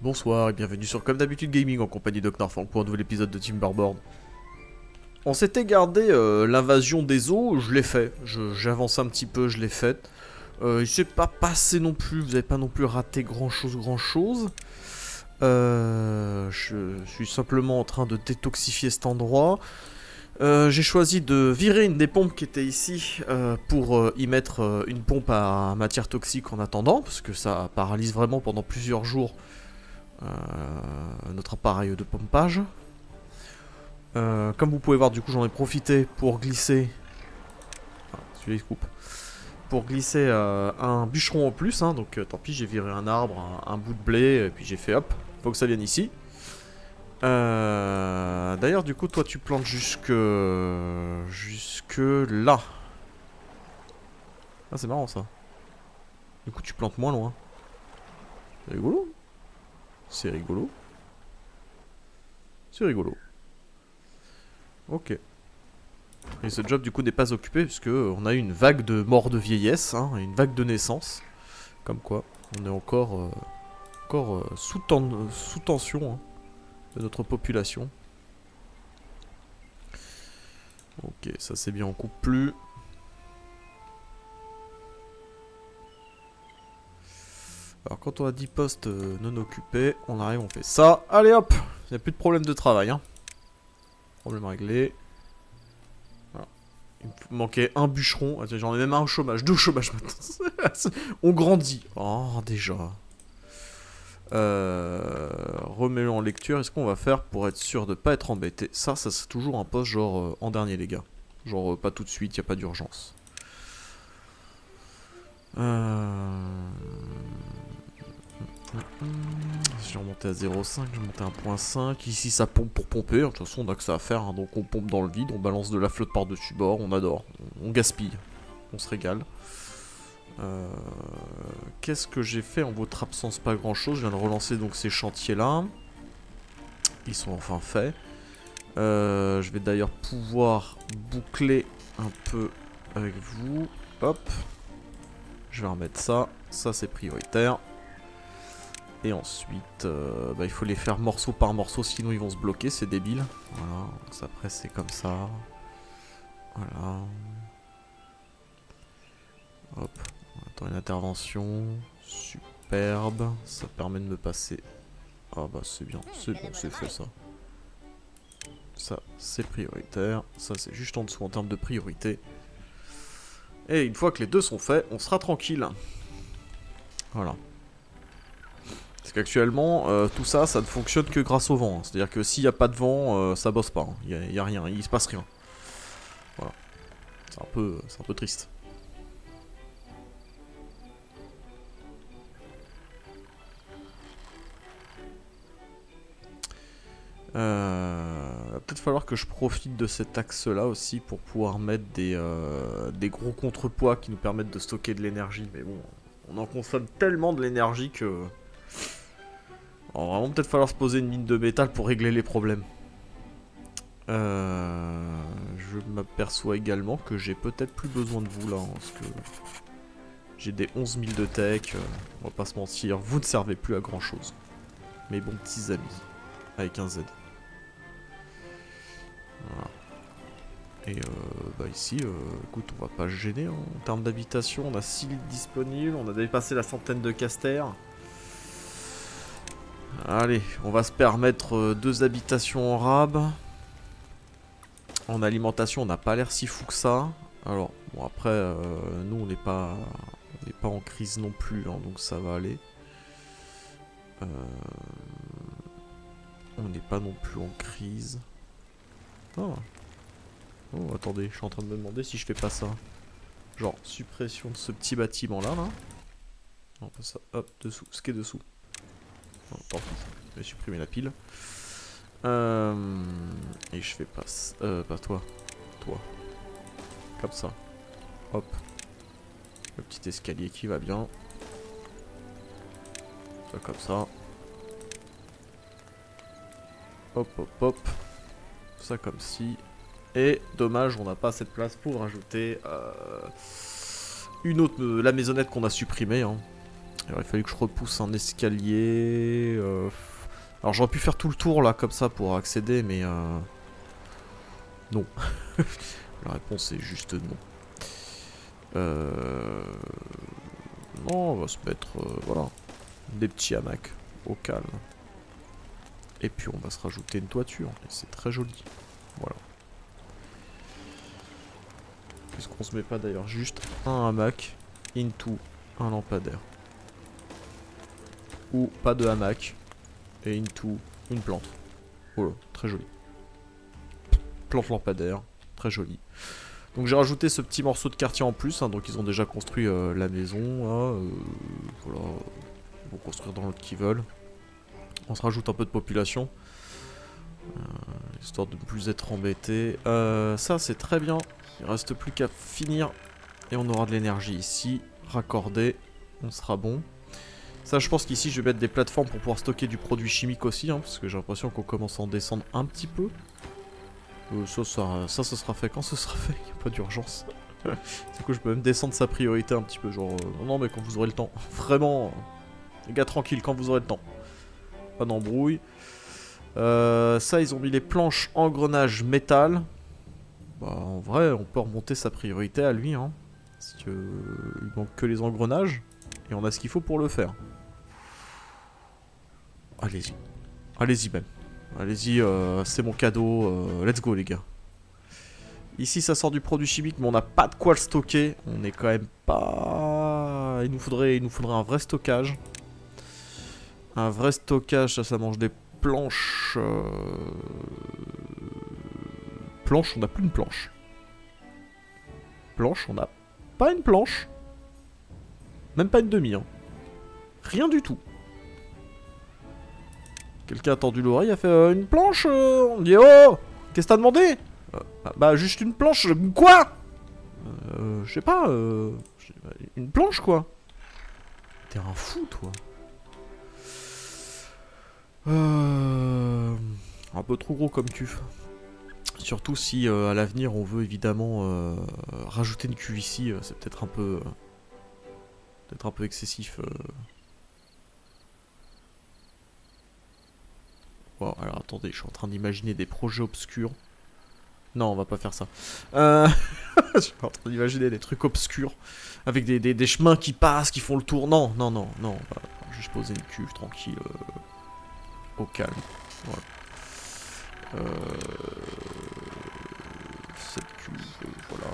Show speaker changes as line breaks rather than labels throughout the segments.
Bonsoir et bienvenue sur Comme d'habitude Gaming en compagnie de Knarfang pour un nouvel épisode de Timberborn. On s'était gardé l'invasion des eaux, je l'ai fait, j'ai avancé un petit peu, je l'ai fait. Il s'est pas passé non plus, vous avez pas non plus raté grand chose. Je suis simplement en train de détoxifier cet endroit. J'ai choisi de virer une des pompes qui était ici pour y mettre une pompe à matière toxique en attendant, parce que ça paralyse vraiment pendant plusieurs jours notre appareil de pompage. Comme vous pouvez voir, du coup, j'en ai profité pour glisser. Ah, celui-là il se coupe. Pour glisser un bûcheron en plus, hein, donc tant pis, j'ai viré un arbre, un bout de blé, et puis j'ai fait hop, faut que ça vienne ici. D'ailleurs, du coup, toi tu plantes jusque là. Ah, c'est marrant ça. Du coup, tu plantes moins loin. C'est rigolo. C'est rigolo. C'est rigolo. Ok. Et ce job du coup n'est pas occupé puisque on a eu une vague de morts de vieillesse, hein, et une vague de naissance. Comme quoi, on est encore, sous tension hein, de notre population. Ok, ça c'est bien, on coupe plus. Alors quand on a 10 postes non occupés, on arrive, on fait ça. Allez hop, il n'y a plus de problème de travail. Hein. Problème réglé. Voilà. Il me manquait un bûcheron. J'en ai même un au chômage. 2 au chômage maintenant. On grandit. Oh, déjà. Remets-le en lecture. Est-ce qu'on va faire pour être sûr de pas être embêté? Ça c'est toujours un poste genre en dernier, les gars. Genre pas tout de suite, y a pas d'urgence. Si je remontais à 0,5, je montais à 1,5. Ici ça pompe pour pomper. De toute façon on a que ça à faire. Hein. Donc on pompe dans le vide, on balance de la flotte par-dessus bord. On adore. On gaspille. On se régale. Qu'est-ce que j'ai fait en votre absence? Pas grand chose. Je viens de relancer donc ces chantiers là. Ils sont enfin faits. Je vais d'ailleurs pouvoir boucler un peu avec vous. Hop. Je vais remettre ça. Ça c'est prioritaire. Et ensuite, il faut les faire morceau par morceau, sinon ils vont se bloquer, c'est débile. Voilà, donc après c'est comme ça. Voilà. Hop, on attend une intervention. Superbe, ça permet de me passer. Ah bah c'est bien, c'est bon, c'est fait ça. Ça, c'est prioritaire. Ça, c'est juste en dessous en termes de priorité. Et une fois que les deux sont faits, on sera tranquille. Voilà. Parce qu'actuellement, tout ça, ça ne fonctionne que grâce au vent. Hein. C'est-à-dire que s'il n'y a pas de vent, ça bosse pas. Hein. Il n'y a rien, il se passe rien. Voilà. C'est un peu triste. Va peut-être falloir que je profite de cet axe-là aussi pour pouvoir mettre des gros contrepoids qui nous permettent de stocker de l'énergie. Mais bon, on en consomme tellement de l'énergie que... Alors, vraiment peut-être falloir se poser une mine de métal pour régler les problèmes. Je m'aperçois également que j'ai peut-être plus besoin de vous là, hein, parce que j'ai des 11 000 de tech, on va pas se mentir, vous ne servez plus à grand chose. Mes bons petits amis, avec un Z. Voilà. Et ici, écoute, on va pas se gêner, hein. En termes d'habitation, on a 6 litres disponibles, on a dépassé la centaine de casters. Allez, on va se permettre 2 habitations en rab. En alimentation, on n'a pas l'air si fou que ça. Alors, bon après, nous on n'est pas en crise non plus, hein, donc ça va aller. On n'est pas non plus en crise. Oh. Oh, attendez, je suis en train de me demander si je fais pas ça. Genre, suppression de ce petit bâtiment là, là. Non, pas ça. Hop, dessous, ce qui est dessous. Oh, tant pis, je vais supprimer la pile. Et je fais pas... pas toi. Toi. Comme ça. Hop. Le petit escalier qui va bien. Ça comme ça. Hop, hop, hop. Ça comme ci. Et dommage, on n'a pas assez de place pour rajouter une autre... la maisonnette qu'on a supprimée. Hein. Il aurait fallu que je repousse un escalier... Alors j'aurais pu faire tout le tour là comme ça pour accéder, mais non. La réponse est juste non. Non, on va se mettre voilà, des petits hamacs au calme. Et puis on va se rajouter une toiture, et c'est très joli. Voilà. Est-ce qu'on se met pas d'ailleurs juste un hamac into un lampadaire? Ou pas de hamac et into une plante. Voilà, très joli. Plante lampadaire, très joli. Donc j'ai rajouté ce petit morceau de quartier en plus, hein, donc ils ont déjà construit la maison, hein, voilà, ils vont construire dans l'autre qu'ils veulent. On se rajoute un peu de population, histoire de ne plus être embêté. Ça c'est très bien, il reste plus qu'à finir et on aura de l'énergie ici, raccordé, on sera bon. Ça je pense qu'ici je vais mettre des plateformes pour pouvoir stocker du produit chimique aussi, hein, parce que j'ai l'impression qu'on commence à en descendre un petit peu. Ça, ce sera fait quand ce sera fait, il n'y a pas d'urgence. C'est que je peux même descendre sa priorité un petit peu, genre non mais quand vous aurez le temps. Vraiment, les gars tranquille quand vous aurez le temps. Pas d'embrouille. Ça ils ont mis les planches engrenages métal. Bah en vrai on peut remonter sa priorité à lui hein. Parce que il manque que les engrenages. Et on a ce qu'il faut pour le faire. Allez-y. Allez-y même. Allez-y, c'est mon cadeau. Let's go les gars. Ici ça sort du produit chimique mais on n'a pas de quoi le stocker. On est quand même pas... Il nous faudrait un vrai stockage. Un vrai stockage, ça mange des planches. Planche, on n'a plus une planche. Planche, on n'a pas une planche. Même pas une demi. Hein. Rien du tout. Quelqu'un a tendu l'oreille, a fait une planche On dit oh, qu'est-ce que t'as demandé bah juste une planche, quoi je sais pas, une planche quoi. T'es un fou toi. Un peu trop gros comme cuve. Surtout si à l'avenir on veut évidemment rajouter une cuve ici, c'est peut-être un peu excessif. Wow, alors attendez, je suis en train d'imaginer des projets obscurs. Non, on va pas faire ça. Je suis en train d'imaginer des trucs obscurs. Avec des chemins qui passent, qui font le tour. Non, non, non, non. On va juste poser une cuve tranquille. Au calme. Voilà. Cette cuve, voilà.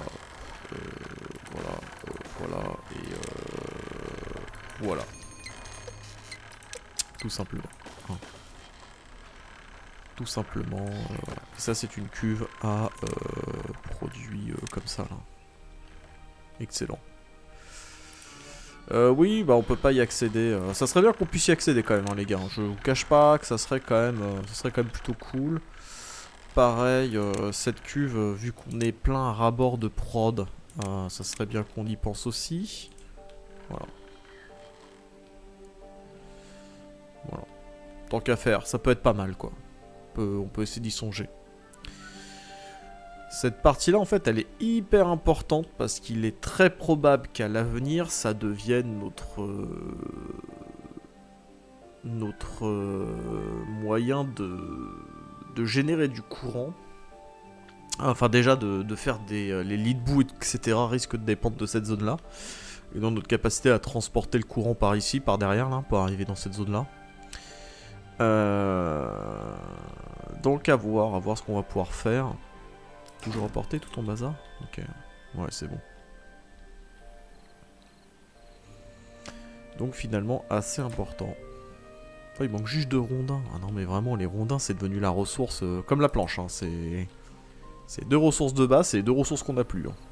Voilà. Et voilà. Tout simplement. Hein. Tout simplement. Ça c'est une cuve à produits comme ça là. Excellent. Oui, bah on peut pas y accéder. Ça serait bien qu'on puisse y accéder quand même, hein, les gars. Je vous cache pas que ça serait quand même plutôt cool. Pareil, cette cuve, vu qu'on est plein à ras-bord de prod, ça serait bien qu'on y pense aussi. Voilà. Voilà. Tant qu'à faire, ça peut être pas mal quoi. On peut essayer d'y songer. Cette partie-là, en fait, elle est hyper importante parce qu'il est très probable qu'à l'avenir, ça devienne notre moyen de générer du courant. Enfin, déjà, de faire les lits de boue, etc. risque de dépendre de cette zone-là. Et dans notre capacité à transporter le courant par ici, par derrière, là, pour arriver dans cette zone-là. Donc à voir ce qu'on va pouvoir faire. Toujours apporter tout ton bazar? Ok, ouais c'est bon. Donc finalement assez important. Oh, il manque juste 2 rondins. Ah non mais vraiment les rondins c'est devenu la ressource comme la planche. Hein. C'est 2 ressources de base, c'est les 2 ressources qu'on n'a plus. Hein.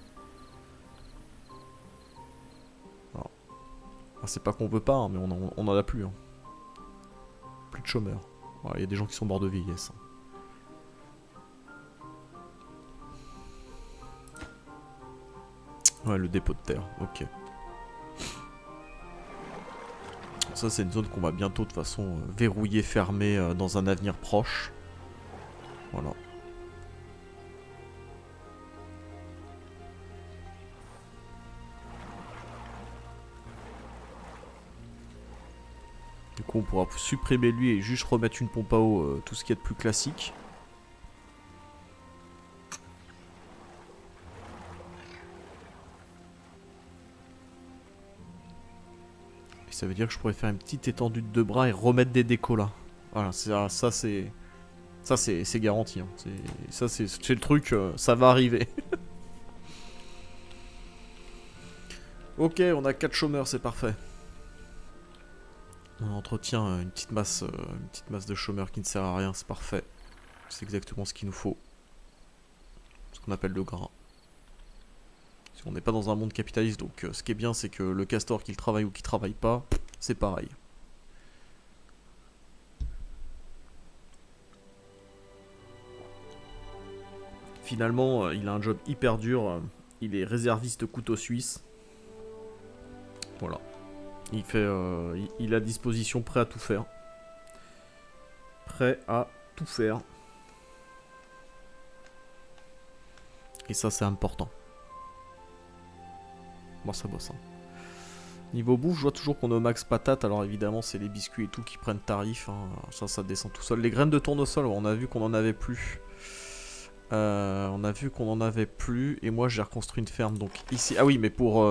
Ah, c'est pas qu'on veut pas, hein, mais on en a plus. Hein. Plus de chômeurs. Il y a des gens qui sont morts de vieillesse. Hein. Ouais, le dépôt de terre, ok. Ça, c'est une zone qu'on va bientôt, de toute façon, verrouiller, fermer dans un avenir proche. Voilà. Du coup, on pourra supprimer lui et juste remettre une pompe à eau, tout ce qu'il y a de plus classique. Et ça veut dire que je pourrais faire une petite étendue de 2 bras et remettre des décos là. Voilà, ça c'est... Ça c'est garanti. Hein. Ça c'est le truc, ça va arriver. Ok, on a 4 chômeurs, c'est parfait. On entretient une petite masse de chômeurs qui ne sert à rien, c'est parfait. C'est exactement ce qu'il nous faut. Ce qu'on appelle le gras. On n'est pas dans un monde capitaliste, donc ce qui est bien, c'est que le castor, qu'il travaille ou qu'il travaille pas, c'est pareil. Finalement, il a un job hyper dur. Il est réserviste couteau suisse. Voilà. Il fait, il a disposition, prêt à tout faire. Prêt à tout faire. Et ça, c'est important. Bon, ça bosse. Hein. Niveau bouffe, je vois toujours qu'on est au max patate. Alors évidemment, c'est les biscuits et tout qui prennent tarif. Hein. Ça descend tout seul. Les graines de tournesol, on a vu qu'on en avait plus. On a vu qu'on en avait plus. Et moi, j'ai reconstruit une ferme. Donc ici... Ah oui, mais pour...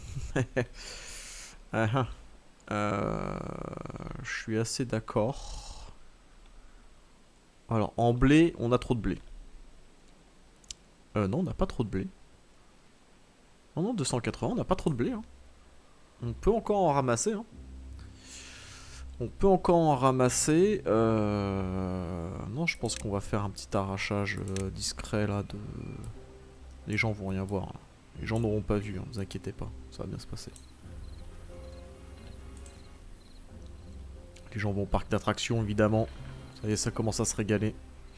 je suis assez d'accord. Alors, en blé, on a trop de blé. Non, on n'a pas trop de blé. Non, non, 280, on n'a pas trop de blé. Hein. On peut encore en ramasser. Hein. On peut encore en ramasser. Non, je pense qu'on va faire un petit arrachage discret là. Les gens vont rien voir. Là. Les gens n'auront pas vu, hein, ne vous inquiétez pas. Ça va bien se passer. Les gens vont au parc d'attractions, évidemment. Ça y est, ça commence à se régaler.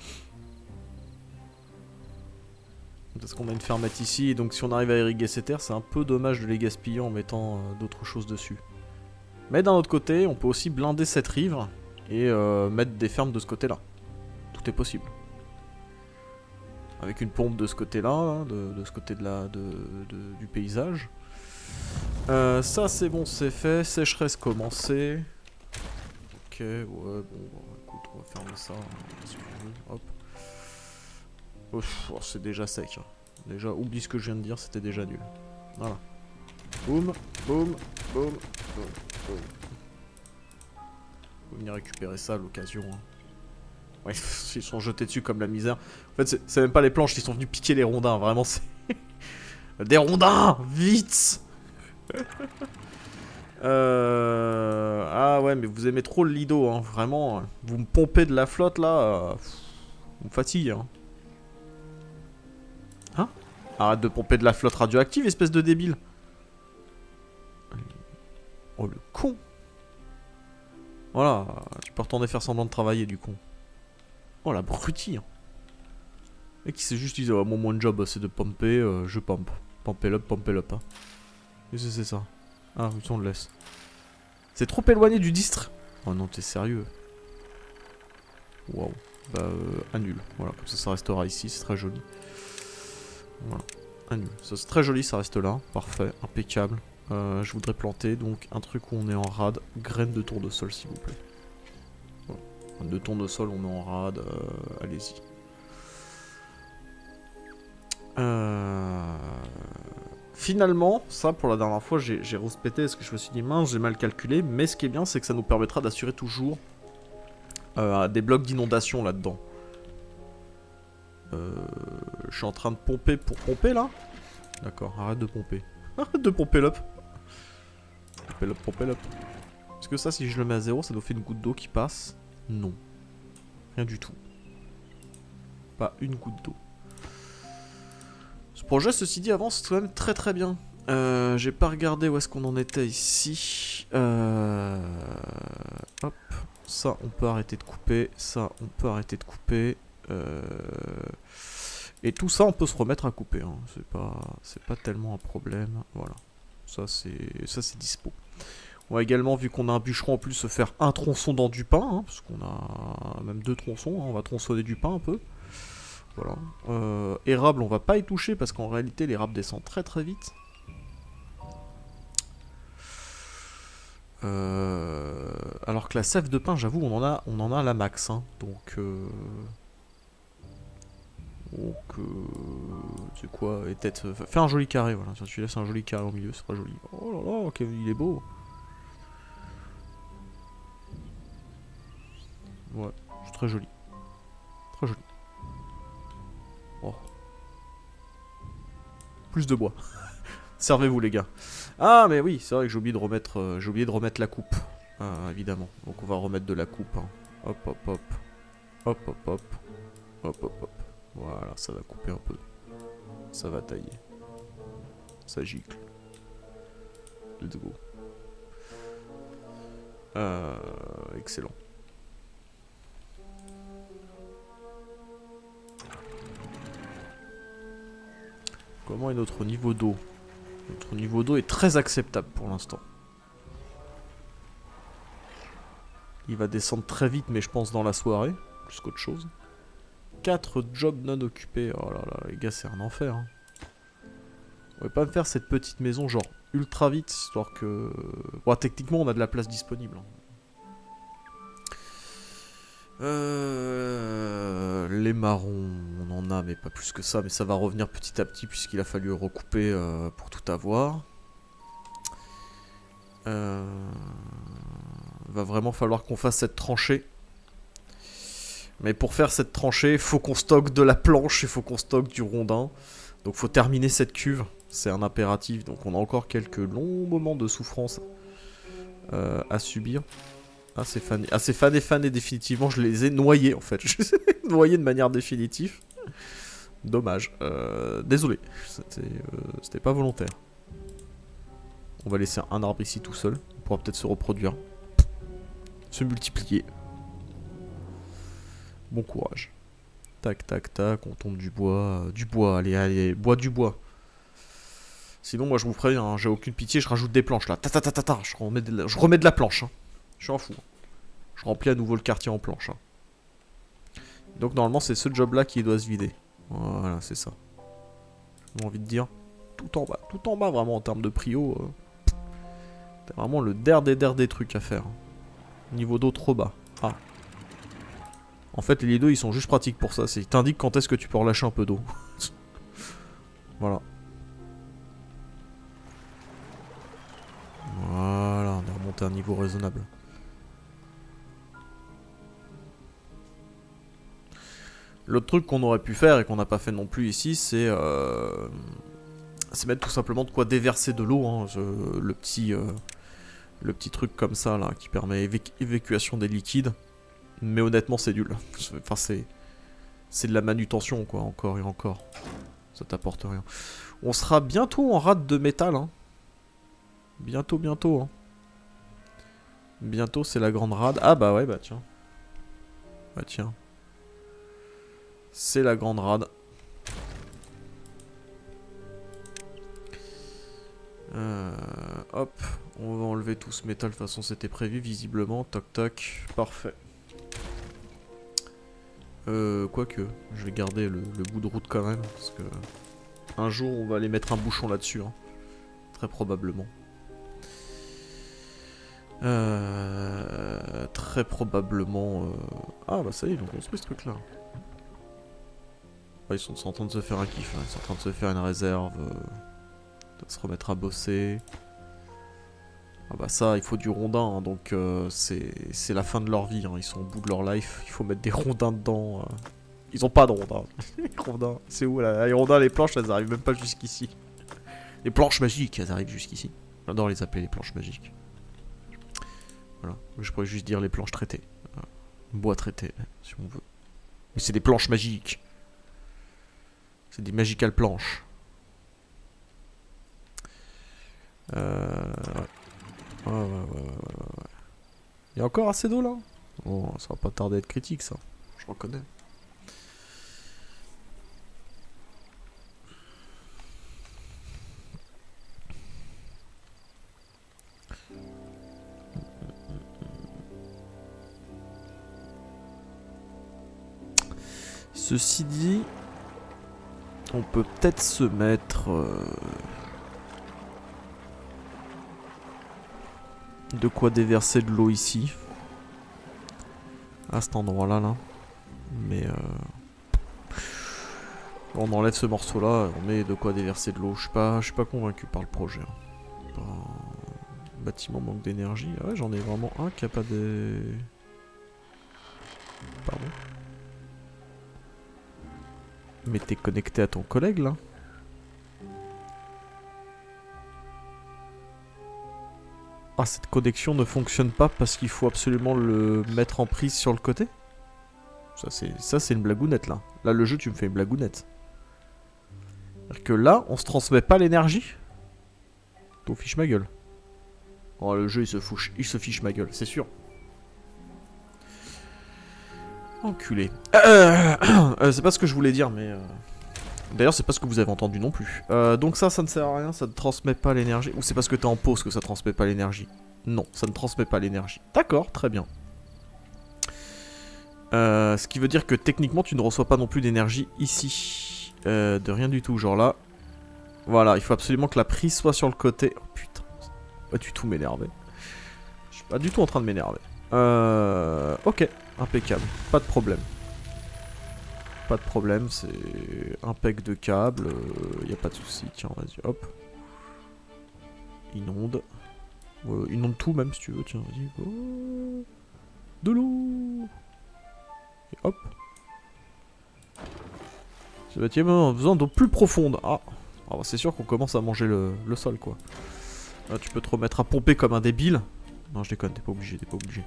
Parce qu'on a une fermette ici, et donc si on arrive à irriguer ces terres, c'est un peu dommage de les gaspiller en mettant d'autres choses dessus. Mais d'un autre côté, on peut aussi blinder cette rive et mettre des fermes de ce côté-là. Tout est possible. Avec une pompe de ce côté-là, hein, de ce côté du paysage. Ça c'est bon, c'est fait. Sécheresse commencée. Ok, ouais, bon, écoute, on va fermer ça. Hop. Oh, c'est déjà sec. Hein. Déjà, oublie ce que je viens de dire, c'était déjà nul. Voilà. Boum, boum, boum, boum, boum. Faut venir récupérer ça à l'occasion. Hein. Ouais, ils sont jetés dessus comme la misère. En fait, c'est même pas les planches, ils sont venus piquer les rondins. Vraiment, c'est... Des rondins! Vite! Ah ouais, mais vous aimez trop le lido, hein. Vraiment. Vous me pompez de la flotte, là. Vous me fatiguez, hein. Hein? Arrête de pomper de la flotte radioactive, espèce de débile. Oh, le con. Voilà, tu peux retourner faire semblant de travailler, du con. Oh, la brutie. Hein. Le mec, il s'est juste dit, oh, mon job, c'est de pomper, je pompe. Pomper up, hein. Qu'est-ce que c'est ça? Ah, oui, on le laisse. C'est trop éloigné du distre. Oh non, t'es sérieux? Waouh. Bah, annule. Voilà, comme ça restera ici, c'est très joli. Voilà, annule. Ça, c'est très joli, ça reste là. Parfait, impeccable. Je voudrais planter donc un truc où on est en rade. Graines de tournesol, s'il vous plaît. Voilà. De tournesol, on est en rade. Allez-y. Finalement, ça pour la dernière fois, j'ai respecté parce que je me suis dit mince, j'ai mal calculé. Mais ce qui est bien, c'est que ça nous permettra d'assurer toujours des blocs d'inondation là-dedans. Je suis en train de pomper pour pomper là. D'accord, arrête de pomper. Arrête de pomper l'up. Pomper l'up. Est-ce que ça, si je le mets à 0, ça nous fait une goutte d'eau qui passe? Non. Rien du tout. Pas une goutte d'eau. Ce projet, ceci dit, avance quand même très très bien. J'ai pas regardé où est-ce qu'on en était ici. Hop. Ça, on peut arrêter de couper. Ça, on peut arrêter de couper. Et tout ça, on peut se remettre à couper. Hein. C'est pas tellement un problème. Voilà. Ça, c'est dispo. On va également, vu qu'on a un bûcheron en plus, se faire un tronçon dans du pain. Hein, parce qu'on a même 2 tronçons. Hein, on va tronçonner du pain un peu. Voilà. Érable, on va pas y toucher parce qu'en réalité, l'érable descend très très vite. Alors que la sève de pin, j'avoue, on en a la max. Hein. Donc, c'est quoi? Et peut-être fais un joli carré, voilà. Si tu laisses un joli carré au milieu, ce sera joli. Oh là là, ok, il est beau. Ouais, c'est très joli. Très joli. Oh. Plus de bois. Servez-vous les gars. Ah mais oui, c'est vrai que j'ai oublié de remettre la coupe. Évidemment. Donc on va remettre de la coupe. Hein. Hop hop hop. Hop hop hop. Hop hop hop. Voilà, ça va couper un peu. Ça va tailler. Ça gicle. Let's go. Excellent. Comment est notre niveau d'eau? Notre niveau d'eau est très acceptable pour l'instant. Il va descendre très vite, mais je pense dans la soirée, plus qu'autre chose. 4 jobs non occupés. Oh là là, les gars, c'est un enfer. Hein. On va pas me faire cette petite maison, genre, ultra vite, histoire que... Bon, techniquement, on a de la place disponible. Les marrons, on en a, mais pas plus que ça. Mais ça va revenir petit à petit, puisqu'il a fallu recouper pour tout avoir. Va vraiment falloir qu'on fasse cette tranchée. Mais pour faire cette tranchée, faut qu'on stocke de la planche et faut qu'on stocke du rondin. Donc faut terminer cette cuve, c'est un impératif. Donc on a encore quelques longs moments de souffrance à subir. Ah c'est fané définitivement, je les ai noyés en fait. Je les ai noyés de manière définitive. Dommage. Désolé, c'était pas volontaire. On va laisser un arbre ici tout seul. On pourra peut-être se reproduire. Se multiplier. Bon courage. Tac, tac, tac, on tombe du bois. Du bois, allez, allez, bois du bois. Sinon, moi je vous préviens, hein, j'ai aucune pitié, je rajoute des planches là. Ta ta ta ta ta, je remets de la planche. Hein. Je suis un fou. Je remplis à nouveau le quartier en planche. Hein. Donc normalement, c'est ce job là qui doit se vider. Voilà, c'est ça. J'ai envie de dire. Tout en bas vraiment en termes de prio. T'as vraiment le der des trucs à faire. Hein. Niveau d'eau trop bas. Ah. En fait, les lits d'eau, ils sont juste pratiques pour ça. Ils t'indiquent quand est-ce que tu peux relâcher un peu d'eau. Voilà. Voilà, on est remonté à un niveau raisonnable. L'autre truc qu'on aurait pu faire et qu'on n'a pas fait non plus ici, c'est mettre tout simplement de quoi déverser de l'eau. Hein, le petit truc comme ça, là, qui permet évacuation des liquides. Mais honnêtement, c'est nul. Enfin, c'est de la manutention, quoi, encore et encore. Ça t'apporte rien. On sera bientôt en rade de métal, hein. Bientôt, bientôt, hein. Bientôt, c'est la grande rade. Ah bah ouais, bah tiens. Bah tiens. C'est la grande rade. Hop. On va enlever tout ce métal. De toute façon, c'était prévu, visiblement. Toc, toc. Parfait. Quoique, je vais garder le bout de route quand même, parce que un jour on va aller mettre un bouchon là-dessus, hein. Très probablement. Très probablement. Ah bah ça y est, ils ont construit ce truc-là. Ouais, ils sont en train de se faire un kiff, hein. Ils sont en train de se faire une réserve, de se remettre à bosser. Ah bah ça, il faut du rondin, hein, donc c'est la fin de leur vie, hein. Ils sont au bout de leur life, il faut mettre des rondins dedans. Ils ont pas de rondins. Les rondins, c'est où là? Les rondins, les planches, elles arrivent même pas jusqu'ici. Les planches magiques, elles arrivent jusqu'ici. J'adore les appeler les planches magiques. Voilà, je pourrais juste dire les planches traitées. Bois traité, si on veut. Mais c'est des planches magiques. C'est des magical planches. Ouais. Ouais. Il y a encore assez d'eau là? Bon, ça va pas tarder à être critique ça. Je reconnais. Ceci dit, on peut peut-être se mettre... de quoi déverser de l'eau ici. À cet endroit-là, là. Mais on enlève ce morceau-là, on met de quoi déverser de l'eau. Je suis pas convaincu par le projet. Hein. Bâtiment manque d'énergie. Ah ouais, j'en ai vraiment un qui a pas de... Pardon. Mais t'es connecté à ton collègue, là? Ah, cette connexion ne fonctionne pas parce qu'il faut absolument le mettre en prise sur le côté? Ça c'est une blagounette, là. Là, le jeu, tu me fais une blagounette. C'est-à-dire que là, on se transmet pas l'énergie? T'en fiches ma gueule. Oh, le jeu, il se fiche ma gueule, c'est sûr. Enculé. C'est pas ce que je voulais dire, mais... D'ailleurs, c'est pas ce que vous avez entendu non plus. Donc ça ne sert à rien, ça ne transmet pas l'énergie. Ou c'est parce que t'es en pause que ça transmet pas l'énergie? Non, ça ne transmet pas l'énergie. D'accord, très bien. Ce qui veut dire que techniquement, tu ne reçois pas non plus d'énergie ici. De rien du tout, genre là. Voilà, il faut absolument que la prise soit sur le côté. Oh putain, ça va pas du tout m'énerver. Je suis pas du tout en train de m'énerver. Ok, impeccable, pas de problème. Pas de problème, c'est impec de câble, y a pas de souci. Tiens, vas-y, hop. Inonde. Inonde tout même si tu veux, tiens, vas-y. Oh. De l'eau. Et hop. Ce bâtiment a besoin d'eau plus profonde. Ah, bah, c'est sûr qu'on commence à manger le sol, quoi. Là, tu peux te remettre à pomper comme un débile. Non, je déconne, t'es pas obligé, t'es pas obligé.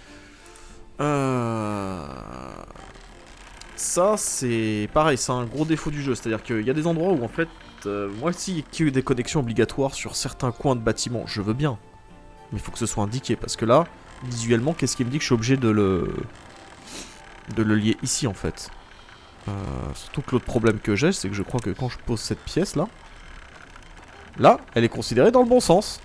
Ça, c'est pareil, c'est un gros défaut du jeu. C'est-à-dire qu'il y a des endroits où, en fait, moi, s'il y a eu des connexions obligatoires sur certains coins de bâtiments, je veux bien. Mais il faut que ce soit indiqué. Parce que là, visuellement, qu'est-ce qui me dit que je suis obligé de le lier ici, en fait. Surtout que l'autre problème que j'ai, c'est que je crois que quand je pose cette pièce-là, là, elle est considérée dans le bon sens.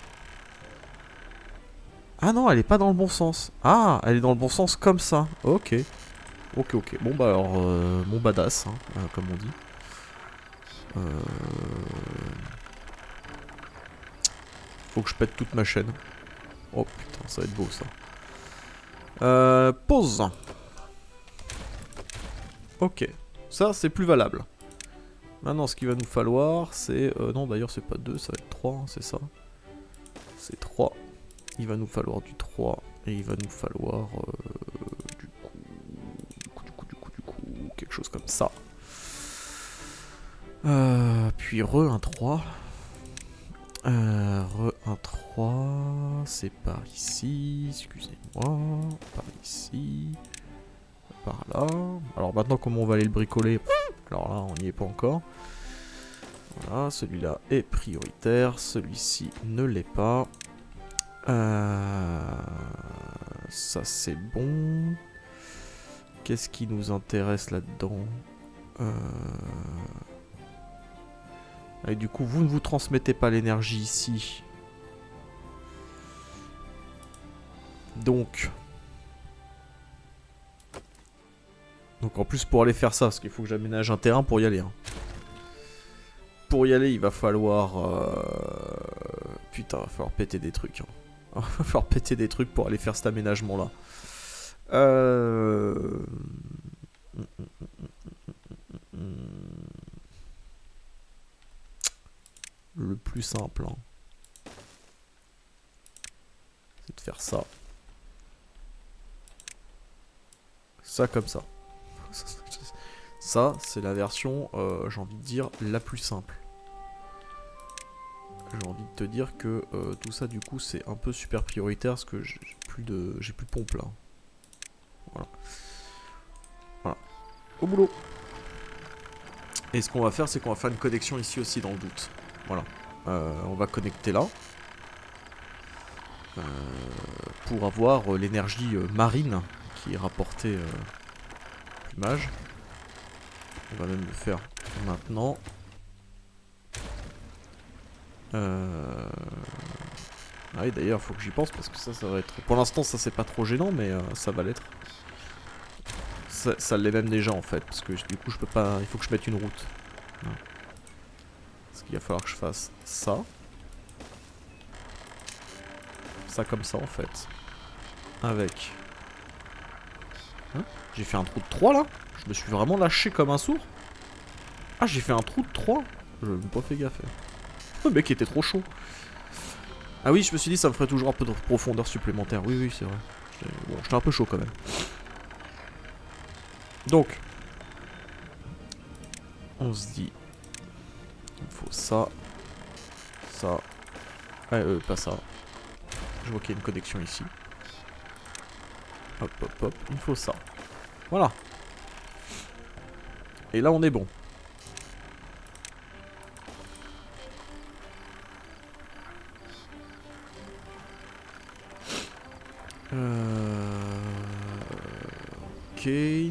Ah non, elle est pas dans le bon sens. Ah, elle est dans le bon sens comme ça. Ok. Ok, ok. Bon bah alors, mon badass, hein, comme on dit. Faut que je pète toute ma chaîne. Oh putain, ça va être beau ça. Pause. Ok. Ça, c'est plus valable. Maintenant, ce qu'il va nous falloir, c'est... non, d'ailleurs, c'est pas 2, ça va être 3, hein, c'est ça. C'est 3. Il va nous falloir du 3. Et il va nous falloir... du coup, quelque chose comme ça. Puis un 3. Un 3. C'est par ici. Excusez-moi. Par ici. Par là. Alors maintenant, comment on va aller le bricoler? Alors là, on n'y est pas encore. Voilà, celui-là est prioritaire. Celui-ci ne l'est pas. Ça, c'est bon. Qu'est-ce qui nous intéresse là-dedans? Et du coup, vous ne vous transmettez pas l'énergie ici. Donc en plus pour aller faire ça, parce qu'il faut que j'aménage un terrain pour y aller. Hein. Pour y aller, il va falloir... Putain, il va falloir péter des trucs. Hein. Il va falloir péter des trucs pour aller faire cet aménagement-là. Le plus simple, hein, c'est de faire ça. Ça comme ça. Ça, c'est la version, j'ai envie de dire, la plus simple. J'ai envie de te dire que tout ça, du coup, c'est un peu super prioritaire parce que j'ai plus de pompe là. Voilà. Voilà. Au boulot. Et ce qu'on va faire, c'est qu'on va faire une connexion ici aussi dans le doute. Voilà. On va connecter là. Pour avoir l'énergie marine qui est rapportée plumage. On va même le faire maintenant. Ah oui, d'ailleurs, faut que j'y pense parce que ça va être... Pour l'instant, ça c'est pas trop gênant, mais ça va l'être. Ça l'est même déjà en fait, parce que du coup, je peux pas... Il faut que je mette une route. Ouais. Parce qu'il va falloir que je fasse ça. ça comme ça en fait. Avec... Hein? J'ai fait un trou de 3 là? Je me suis vraiment lâché comme un sourd? Ah, j'ai fait un trou de 3? Je n'ai pas fait gaffe. Le mec était trop chaud. Ah oui, je me suis dit ça me ferait toujours un peu de profondeur supplémentaire. Oui, oui, c'est vrai. Bon, j'étais un peu chaud quand même. Donc, on se dit, il faut ça, ça, pas ça. Je vois qu'il y a une connexion ici. Hop, hop, hop, il faut ça. Voilà. Et là, on est bon. Ok.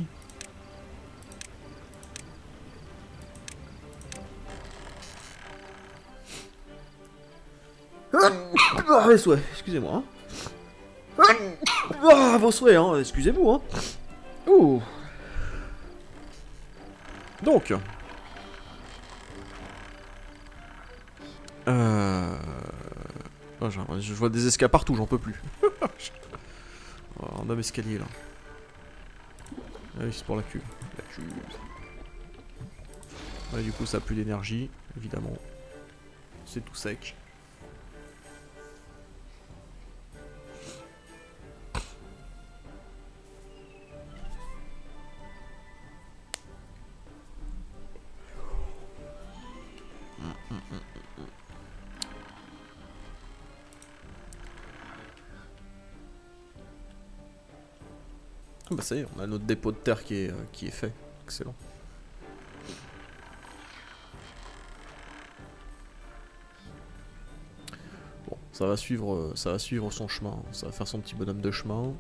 Ah, mes souhaits, excusez-moi. Ah, vos souhaits, hein, excusez-vous. Hein. Ouh. Donc. Oh, je vois des escaliers partout, j'en peux plus. Oh, un homme escalier là. Ah oui, c'est pour la cuve. La cuve. Ouais, du coup, ça a plus d'énergie, évidemment. C'est tout sec. Ah bah ça y est, on a notre dépôt de terre qui est fait. Excellent. Bon, ça va suivre son chemin. Ça va faire son petit bonhomme de chemin.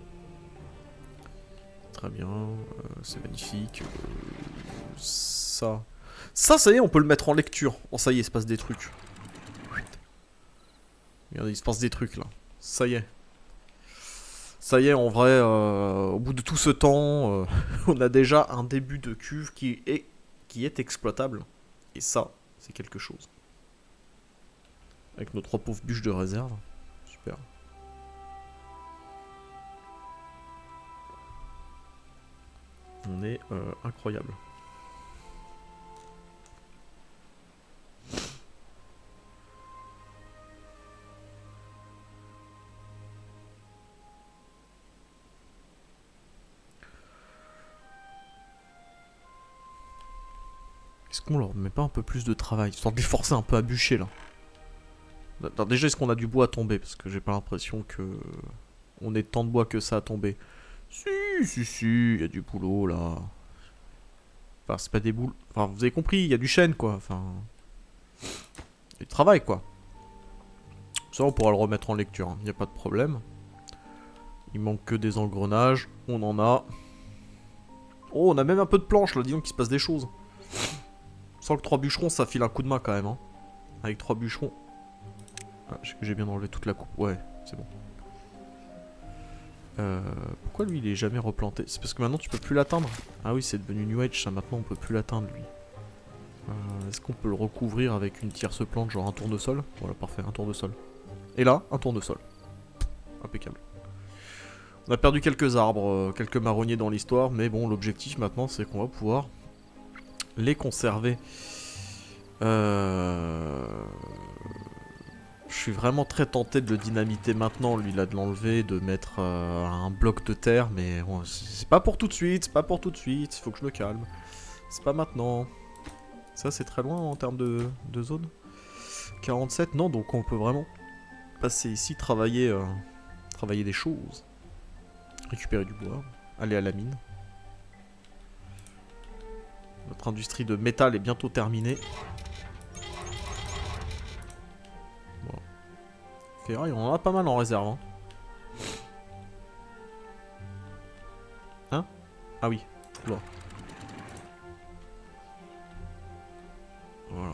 Très bien, c'est magnifique. Ça, ça y est, on peut le mettre en lecture. Oh, ça y est, il se passe des trucs. Regardez, il se passe des trucs là. Ça y est. Ça y est, en vrai, au bout de tout ce temps, on a déjà un début de cuve qui est exploitable. Et ça, c'est quelque chose. Avec nos 3 pauvres bûches de réserve. Super. On est incroyable. Est-ce qu'on leur met pas un peu plus de travail, histoire de les forcer un peu à bûcher là? Alors déjà, est-ce qu'on a du bois à tomber? Parce que j'ai pas l'impression que on ait tant de bois que ça à tomber. Si, il y a du boulot là. Enfin, c'est pas des boules. Enfin, vous avez compris, il y a du chêne quoi. Enfin, il y a du travail quoi. Ça, on pourra le remettre en lecture, il n'y a pas de problème. Il manque que des engrenages, on en a. Oh, on a même un peu de planches là, disons qu'il se passe des choses. Sans que 3 bûcherons, ça file un coup de main quand même. Hein. Avec 3 bûcherons. Ah, j'ai bien enlevé toute la coupe. Ouais, c'est bon. Pourquoi lui il est jamais replanté? C'est parce que maintenant tu peux plus l'atteindre. Ah oui, c'est devenu New Age ça, maintenant on peut plus l'atteindre lui. Est-ce qu'on peut le recouvrir avec une tierce plante, genre un tournesol? Voilà, parfait, un tournesol. Et là, un tournesol. Impeccable. On a perdu quelques arbres, quelques marronniers dans l'histoire, mais bon, l'objectif maintenant c'est qu'on va pouvoir les conserver. Je suis vraiment très tenté de le dynamiter maintenant, lui là, de l'enlever, de mettre un bloc de terre, mais bon, c'est pas pour tout de suite, c'est pas pour tout de suite, il faut que je me calme. C'est pas maintenant. Ça c'est très loin en termes de zone. 47, non, donc on peut vraiment passer ici, travailler des choses. Récupérer du bois, aller à la mine. Notre industrie de métal est bientôt terminée. Bon. Ferraille, on en a pas mal en réserve. Hein, hein? Ah oui, là. Voilà.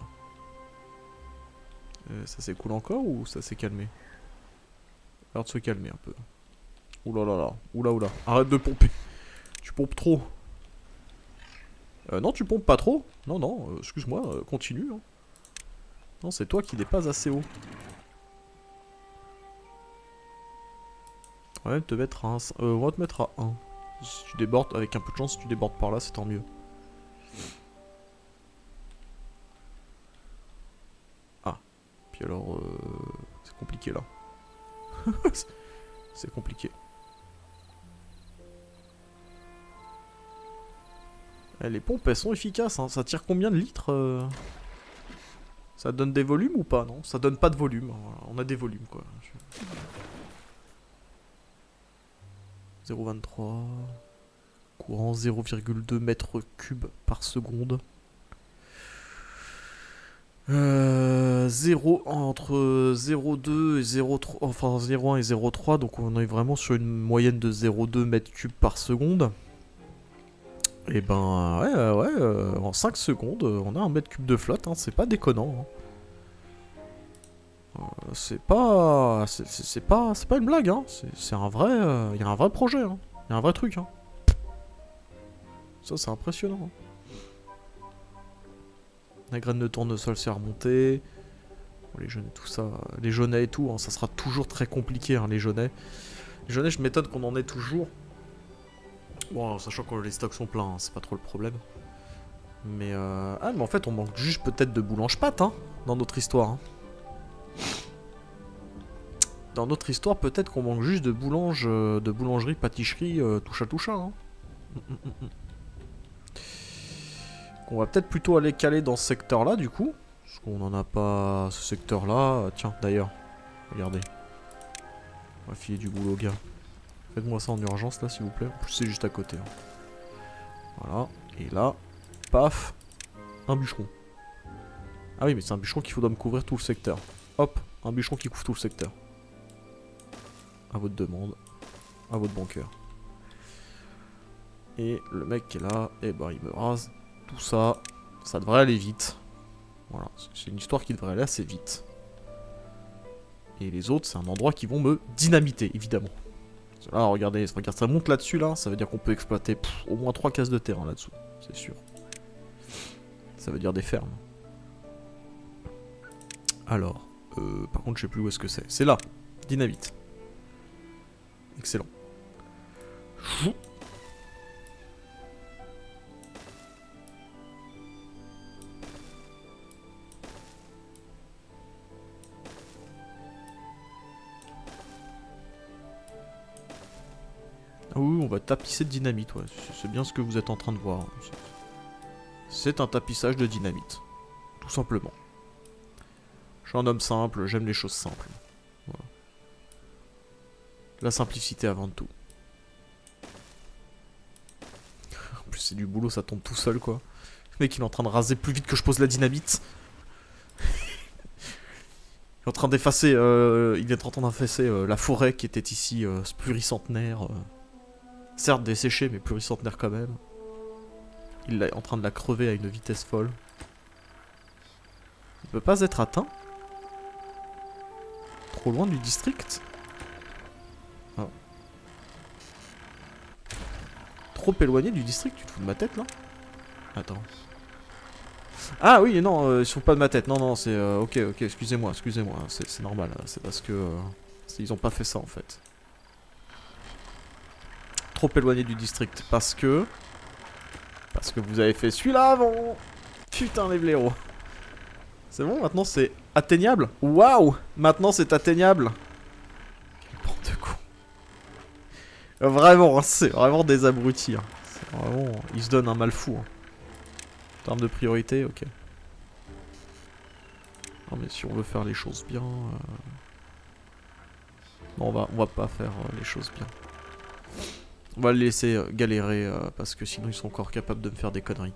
Ça s'écoule encore ou ça s'est calmé? Alors de se calmer un peu. Oula là là, oula oula. Arrête de pomper. Tu pompes trop. Non, tu pompes pas trop. Non, non, excuse-moi, continue. Hein. Non, c'est toi qui n'es pas assez haut. On va même te mettre à 1. On va te mettre à 1. Si tu débordes, avec un peu de chance, si tu débordes par là, c'est tant mieux. Ah. Puis alors, c'est compliqué là. C'est compliqué. Eh, les pompes, elles sont efficaces, hein. Ça tire combien de litres Ça donne des volumes ou pas? Non, ça donne pas de volume. Voilà, on a des volumes, quoi. 0,23. Courant 0,2 mètres cubes par seconde. 0 entre 0,2 et 0,3, enfin 0,1 et 0,3, donc on est vraiment sur une moyenne de 0,2 mètres cubes par seconde. Et ben ouais, en 5 secondes, on a un mètre cube de flotte, hein, c'est pas déconnant. Hein. C'est pas une blague, hein. C'est un vrai, il y a un vrai projet, hein. Il y a un vrai truc, hein. Ça c'est impressionnant. Hein. La graine de tournesol s'est remontée. Bon, les jaunets, tout ça. Les jaunets et tout, hein, ça sera toujours très compliqué, hein, les jaunets. Les jaunets, je m'étonne qu'on en ait toujours. Bon, alors, sachant que les stocks sont pleins, hein, c'est pas trop le problème. Mais ah, mais en fait, on manque juste peut-être de boulange-pâte, hein, dans notre histoire. Hein. Dans notre histoire, peut-être qu'on manque juste de boulangerie, pâtisserie, touche à. Hein. On va peut-être plutôt aller caler dans ce secteur-là, du coup. Parce qu'on n'en a pas ce secteur-là. Tiens, d'ailleurs, regardez. On va filer du boulot, gars. Faites-moi ça en urgence, là, s'il vous plaît. En plus, c'est juste à côté. Hein. Voilà. Et là, paf, un bûcheron. Ah oui, mais c'est un bûcheron qu'il faudra me couvrir tout le secteur. Hop, un bûcheron qui couvre tout le secteur. À votre demande. À votre bon cœur. Et le mec qui est là, eh ben, il me rase. Tout ça, ça devrait aller vite. Voilà, c'est une histoire qui devrait aller assez vite. Et les autres, c'est un endroit qui vont me dynamiter, évidemment. Là, regardez, regarde, ça monte là-dessus, là. Ça veut dire qu'on peut exploiter au moins 3 cases de terrain là-dessous, c'est sûr. Ça veut dire des fermes. Alors, par contre, je sais plus où est-ce que c'est. C'est là, dynamite. Excellent. Ah oui, on va tapisser de dynamite, ouais. C'est bien ce que vous êtes en train de voir. C'est un tapissage de dynamite. Tout simplement. Je suis un homme simple, j'aime les choses simples. Voilà. La simplicité avant tout. En plus, c'est du boulot, ça tombe tout seul, quoi. Le mec, il est en train de raser plus vite que je pose la dynamite. Il est en train d'effacer, il est en train d'effacer la forêt qui était ici, pluricentenaire. Certes desséchée, mais pluricentenaire quand même. Il est en train de la crever à une vitesse folle. Il peut pas être atteint. Trop loin du district. Ah. Trop éloigné du district, tu te fous de ma tête là? Attends. Ah oui, non, ils sont pas de ma tête. Non, non, c'est... ok, excusez-moi, c'est normal. C'est parce que... ils ont pas fait ça en fait. Trop éloigné du district. Parce que vous avez fait celui-là avant. Putain les blaireaux. C'est bon, maintenant c'est atteignable. Waouh. Maintenant c'est atteignable. Quelle bande de con. Vraiment, c'est vraiment des abrutis. Hein. Vraiment, ils se donnent un mal fou. Hein. En termes de priorité, ok. Non mais si on veut faire les choses bien... Non, on va pas faire les choses bien. On va le laisser galérer parce que sinon ils sont encore capables de me faire des conneries.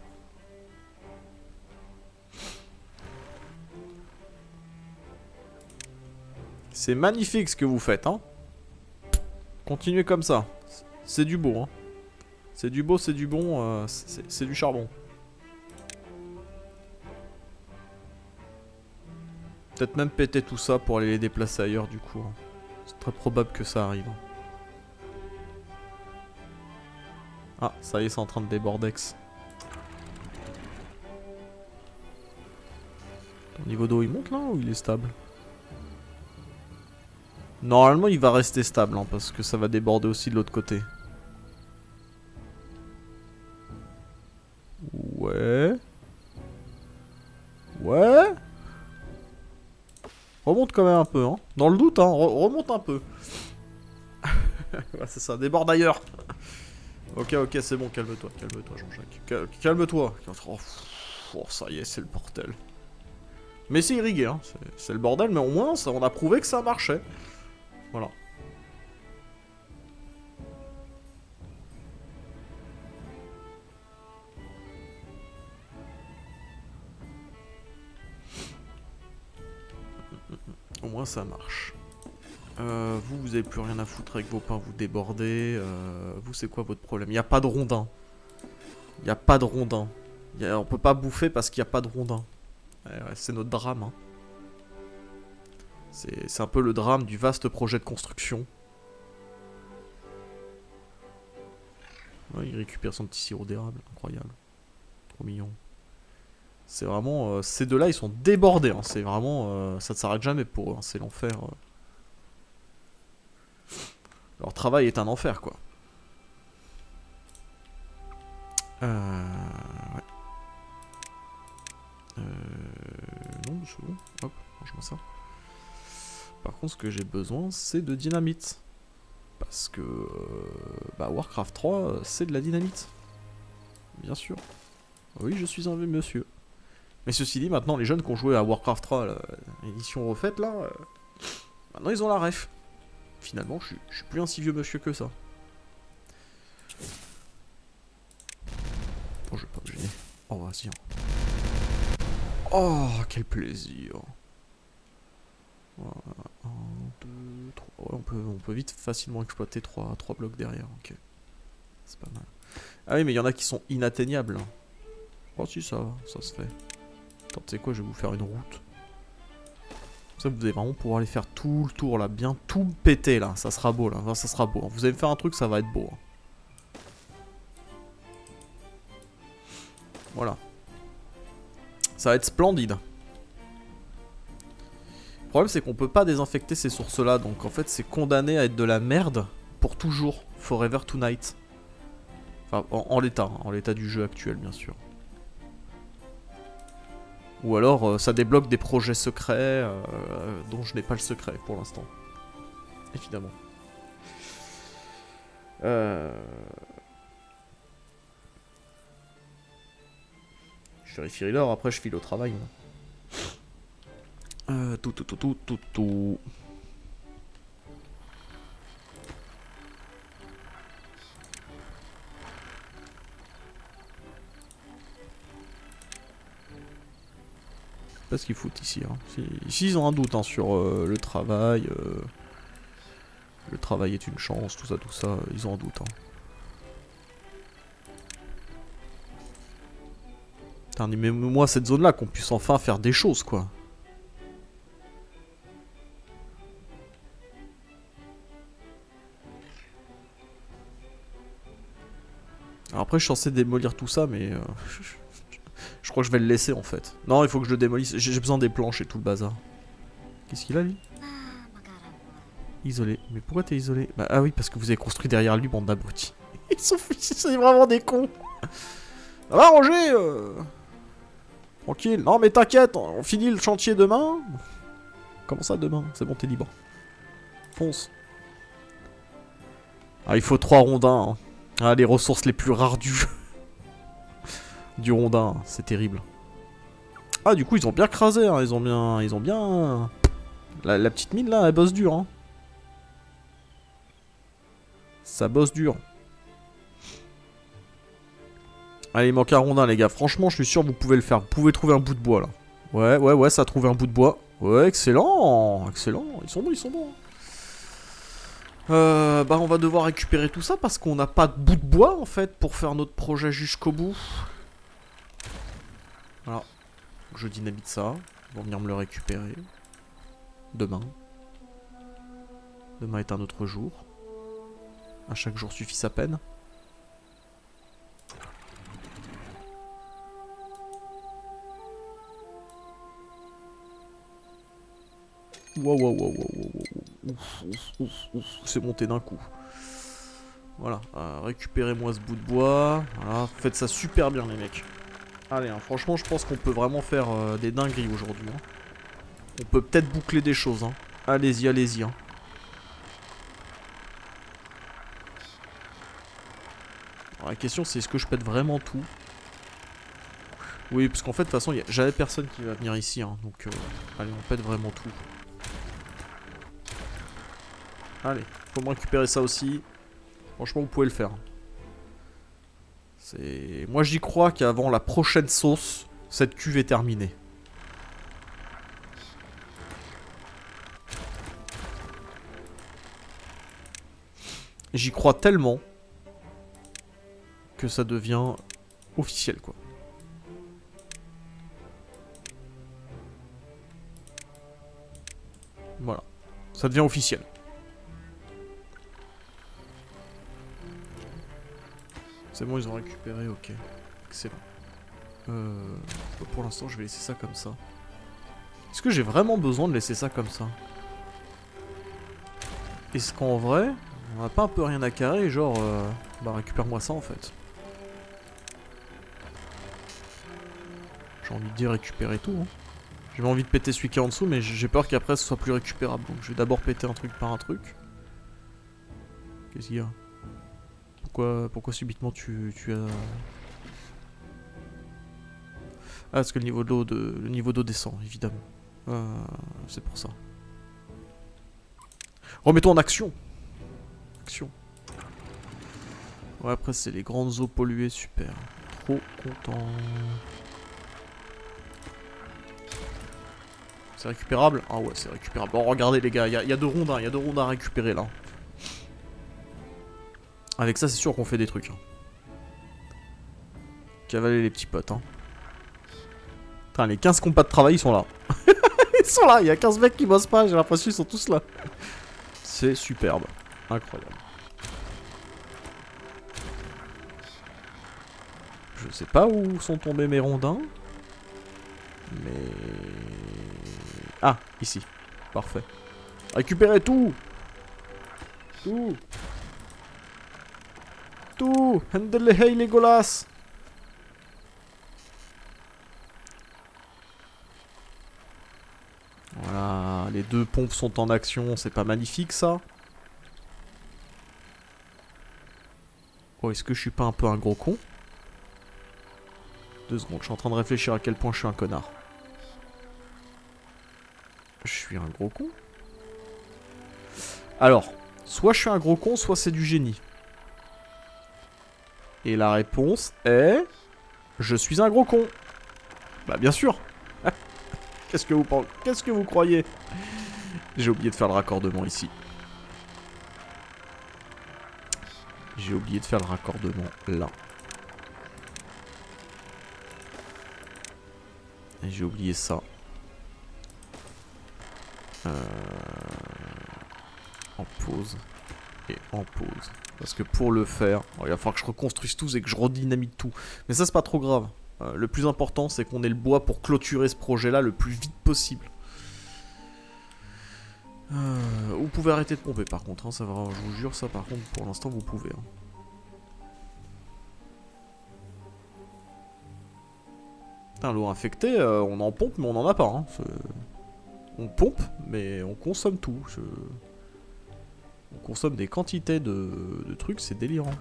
C'est magnifique ce que vous faites, hein. Continuez comme ça. C'est du beau, hein. C'est du beau, c'est du bon, c'est du charbon. Peut-être même péter tout ça pour aller les déplacer ailleurs du coup. Hein. C'est très probable que ça arrive. Ah, ça y est, c'est en train de débordex. Ton niveau d'eau il monte là ou il est stable? Normalement, il va rester stable, hein, parce que ça va déborder aussi de l'autre côté. Ouais. Ouais. Remonte quand même un peu, hein. Dans le doute, hein. Remonte un peu. Ouais, c'est ça, déborde ailleurs. Ok, ok, c'est bon, calme-toi, calme-toi, Jean-Jacques. Calme-toi. Oh, ça y est, c'est le bordel. Mais c'est irrigué, hein. C'est le bordel, mais au moins, ça, on a prouvé que ça marchait. Voilà. Au moins, ça marche. Vous avez plus rien à foutre avec vos pains, vous débordez. Vous, c'est quoi votre problème? Il n'y a pas de rondin. Il n'y a pas de rondin. On peut pas bouffer parce qu'il n'y a pas de rondin. Ouais, c'est notre drame. Hein. C'est un peu le drame du vaste projet de construction. Ouais, il récupère son petit sirop d'érable. Incroyable. Trop mignon. C'est vraiment... ces deux-là, ils sont débordés. Hein. C'est vraiment... ça ne s'arrête jamais pour eux. Hein. C'est l'enfer. Leur travail est un enfer, quoi. Ouais. Non, c'est bon. Hop, range-moi ça. Par contre, ce que j'ai besoin, c'est de dynamite. Parce que... bah, Warcraft 3, c'est de la dynamite. Bien sûr. Oui, je suis un vieux monsieur. Mais ceci dit, maintenant, les jeunes qui ont joué à Warcraft 3, l'édition refaite, là... maintenant, ils ont la ref. Finalement, je suis plus un si vieux monsieur que ça. Oh, je vais pas me gêner. Oh, vas-y. Oh, quel plaisir. Voilà. 1, 2, 3. Ouais, on peut vite facilement exploiter 3 blocs derrière. Ok. C'est pas mal. Ah oui, mais il y en a qui sont inatteignables. Oh, si, ça va. Ça se fait. Attends, tu sais quoi, je vais vous faire une route. Ça, vous allez vraiment pouvoir aller faire tout le tour là, bien tout péter là, ça sera beau là, enfin, ça sera beau. Vous allez me faire un truc, ça va être beau. Hein. Voilà. Ça va être splendide. Le problème c'est qu'on peut pas désinfecter ces sources là, donc en fait c'est condamné à être de la merde pour toujours, forever tonight. Enfin, en l'état, hein, en l'état du jeu actuel bien sûr. Ou alors ça débloque des projets secrets dont je n'ai pas le secret pour l'instant. Évidemment. Je vérifierai l'heure, après je file au travail. Tout. Pas ce qu'ils foutent ici. Hein. Ici ils ont un doute hein, sur le travail. Le travail est une chance, tout ça, ils ont un doute. Hein. Putain, mais moi cette zone là, qu'on puisse enfin faire des choses quoi. Alors après je suis censé démolir tout ça mais... je crois que je vais le laisser en fait. Non, il faut que je le démolisse. J'ai besoin des planches et tout le bazar. Qu'est-ce qu'il a lui? Isolé. Mais pourquoi t'es isolé? Bah ah oui, parce que vous avez construit derrière lui, bande d'abrutis. Ils sont vraiment des cons. Ça va Roger tranquille. Non mais t'inquiète, on finit le chantier demain. Comment ça demain? C'est bon, t'es libre. Fonce. Ah, il faut 3 rondins. Hein. Ah, les ressources les plus rares du jeu. Du rondin, c'est terrible. Ah, du coup, ils ont bien crasé. Hein. Ils ont bien... La petite mine, là, elle bosse dur. Hein. Ça bosse dur. Allez, il manque un rondin, les gars. Franchement, je suis sûr que vous pouvez le faire. Vous pouvez trouver un bout de bois, là. Ouais, ça a trouvé un bout de bois. Ouais, excellent. Excellent. Ils sont bons. Bah, on va devoir récupérer tout ça parce qu'on n'a pas de bout de bois, en fait, pour faire notre projet jusqu'au bout. Voilà. Je dynamite ça. Ils vont venir me le récupérer. Demain. Demain est un autre jour. À chaque jour suffit sa peine. Wow. C'est monté d'un coup. Voilà, récupérez-moi ce bout de bois. Voilà, faites ça super bien les mecs. Allez, hein, franchement je pense qu'on peut vraiment faire des dingueries aujourd'hui. Hein. On peut peut-être boucler des choses. Hein. Allez-y, allez-y. Hein. Alors, la question c'est est-ce que je pète vraiment tout? Oui, parce qu'en fait de toute façon j'avais personne qui va venir ici. Hein, donc allez, on pète vraiment tout. Allez, faut me récupérer ça aussi. Franchement, vous pouvez le faire. Moi, j'y crois qu'avant la prochaine sauce, cette cuve est terminée. J'y crois tellement que ça devient officiel, quoi. Voilà. Ça devient officiel. C'est bon, ils ont récupéré, ok. Excellent. Pour l'instant, je vais laisser ça comme ça. Est-ce que j'ai vraiment besoin de laisser ça comme ça? Est-ce qu'en vrai, on n'a pas un peu rien à carrer, genre... bah récupère-moi ça en fait. J'ai envie de dire récupérer tout. Hein. J'ai envie de péter celui qui est en dessous, mais j'ai peur qu'après ce soit plus récupérable. Donc je vais d'abord péter un truc par un truc. Qu'est-ce qu'il y a? Pourquoi subitement tu as... Ah, parce que le niveau d'eau descend, évidemment. C'est pour ça. Remettons en action. Action. Ouais, après c'est les grandes eaux polluées, super. Trop content. C'est récupérable? Ah ouais, c'est récupérable. Bon, regardez les gars, il y a deux rondins, il y a deux rondins à récupérer là. Avec ça, c'est sûr qu'on fait des trucs. Hein. Cavaler les petits potes. Hein. Putain, les 15 compas de travail, ils sont là. Ils sont là, il y a 15 mecs qui bossent pas, j'ai l'impression qu'ils sont tous là. C'est superbe. Incroyable. Je sais pas où sont tombés mes rondins. Mais... Ah, ici. Parfait. Récupérez tout. Tout. Tout. Handle les hey, les golas. Voilà, les deux pompes sont en action, c'est pas magnifique ça? Oh, est-ce que je suis pas un peu un gros con? 2 secondes, je suis en train de réfléchir à quel point je suis un connard. Je suis un gros con? Alors, soit je suis un gros con, soit c'est du génie. Et la réponse est... Je suis un gros con. Bah bien sûr. Qu'est-ce que vous pensez? Qu'est-ce que vous croyez? J'ai oublié de faire le raccordement ici. J'ai oublié de faire le raccordement là. Et j'ai oublié ça. En pause. Et en pause. Parce que pour le faire, il va falloir que je reconstruise tout et que je redynamite tout. Mais ça, c'est pas trop grave. Le plus important, c'est qu'on ait le bois pour clôturer ce projet-là le plus vite possible. Vous pouvez arrêter de pomper par contre, hein, ça va, je vous jure, ça par contre, pour l'instant, vous pouvez. Hein. Putain, l'eau infectée, on en pompe, mais on en a pas. Hein. On pompe, mais on consomme tout. On consomme des quantités de trucs, c'est délirant.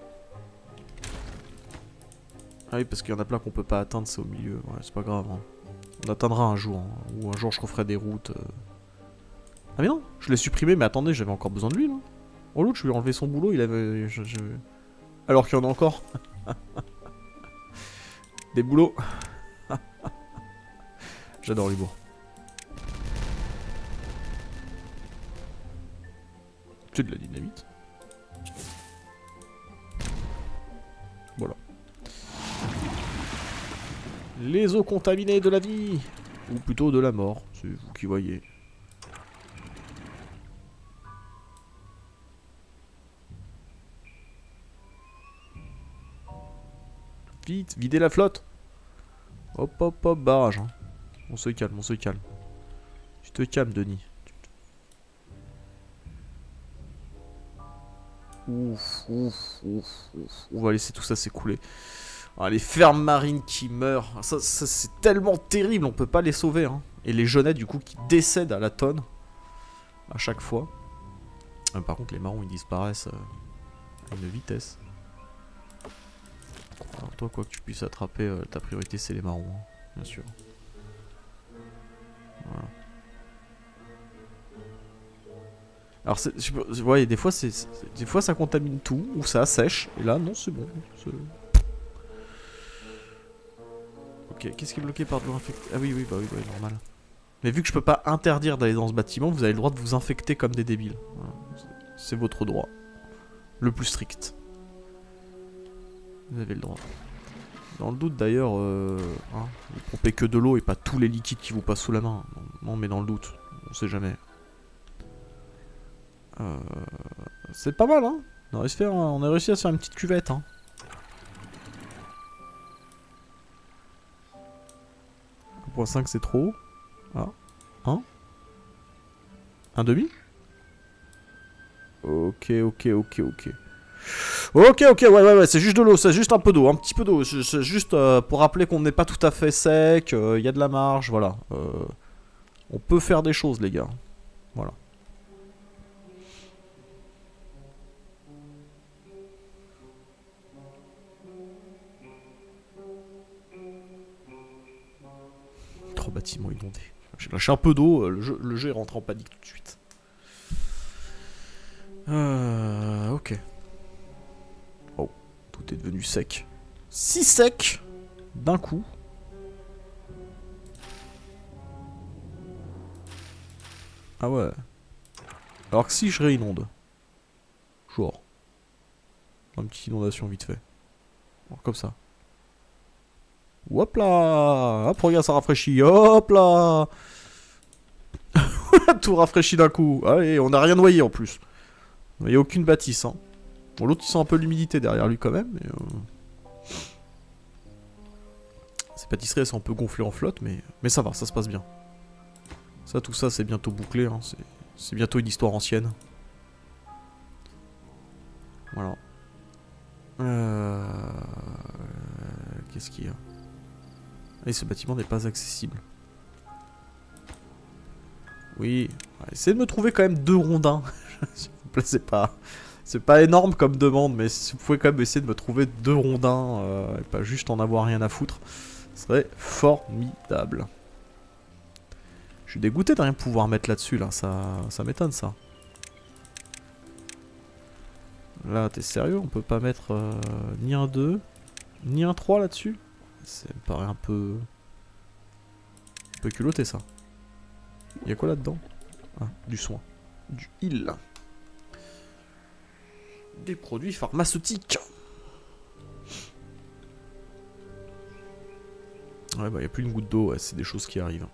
Ah oui, parce qu'il y en a plein qu'on peut pas atteindre, c'est au milieu. Ouais, c'est pas grave. Hein. On atteindra un jour. Hein. Ou un jour, je referai des routes. Ah mais non, je l'ai supprimé, mais attendez, j'avais encore besoin de lui, là. Oh, l'autre, je lui ai enlevé son boulot, il avait... Alors qu'il y en a encore. Des boulots. J'adore l'humour. C'est de la dynamite. Voilà. Les eaux contaminées de la vie. Ou plutôt de la mort, c'est vous qui voyez. Vite, videz la flotte. Hop, hop, hop, barrage. Hein. On se calme, on se calme. Tu te calmes, Denis. Ouf, ouf, ouf, ouf. On va laisser tout ça s'écouler. Ah, les fermes marines qui meurent. Ça c'est tellement terrible, on peut pas les sauver. Hein. Et les jeunets, du coup, qui décèdent à la tonne. À chaque fois. Par contre, les marrons, ils disparaissent à une vitesse. Alors toi, quoi que tu puisses attraper, ta priorité, c'est les marrons. Hein, bien sûr. Voilà. Alors, vous voyez, des fois, des fois, ça contamine tout, ou ça assèche. Et là, non, c'est bon. Ok, qu'est-ce qui est bloqué par de l'eau infectée? Ah oui, oui, bah oui, normal. Mais vu que je peux pas interdire d'aller dans ce bâtiment, vous avez le droit de vous infecter comme des débiles. Voilà. C'est votre droit. Le plus strict. Vous avez le droit. Dans le doute d'ailleurs, hein, vous pompez que de l'eau et pas tous les liquides qui vous passent sous la main. Non, mais dans le doute, on sait jamais. C'est pas mal, hein. On a réussi à se faire une petite cuvette, hein. Point 5 c'est trop. Ah. 1 Un demi. Ok, ouais, c'est juste de l'eau, c'est juste un peu d'eau, un petit peu d'eau. C'est juste pour rappeler qu'on n'est pas tout à fait sec, il y a de la marge, voilà. On peut faire des choses, les gars. Voilà. Trois bâtiments inondés. J'ai lâché un peu d'eau, le jeu est rentré en panique tout de suite. Ok. Oh, tout est devenu sec. Si sec d'un coup. Ah ouais. Alors que si je réinonde. Genre. Une petite inondation vite fait. Alors, comme ça. Hop là. Hop, regarde, ça rafraîchit. Hop là. Tout rafraîchit d'un coup. Allez, on n'a rien noyé en plus. Il n'y a aucune bâtisse. Hein. Bon, l'autre, il sent un peu l'humidité derrière lui quand même. Mais ces pâtisseries, elles sont un peu gonflées en flotte. Mais ça va, ça se passe bien. Ça, tout ça, c'est bientôt bouclé. Hein. C'est bientôt une histoire ancienne. Voilà. Qu'est-ce qu'il y a? Et ce bâtiment n'est pas accessible. Oui. Essayez de me trouver quand même 2 rondins. S'il vous plaît, c'est pas énorme comme demande, mais si vous pouvez quand même essayer de me trouver 2 rondins et pas juste en avoir rien à foutre, ce serait formidable. Je suis dégoûté de rien pouvoir mettre là-dessus, là. Ça m'étonne, ça. Là, t'es sérieux? On peut pas mettre ni un 2, ni un 3 là-dessus? Ça me paraît un peu culotté, ça. Y'a quoi là-dedans? Ah, du soin. Du heal. Des produits pharmaceutiques. Ouais, bah y'a plus une goutte d'eau, ouais, c'est des choses qui arrivent.